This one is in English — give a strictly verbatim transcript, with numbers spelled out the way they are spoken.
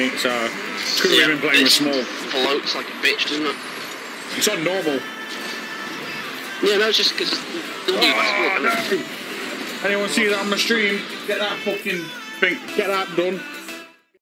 mate, so couldn't Yeah, have been playing with small. Floats like a bitch, doesn't it? It's on normal. Yeah, no, it's just because nobody Oh, no. Anyone see that on my stream? Get that fucking thing, get that done.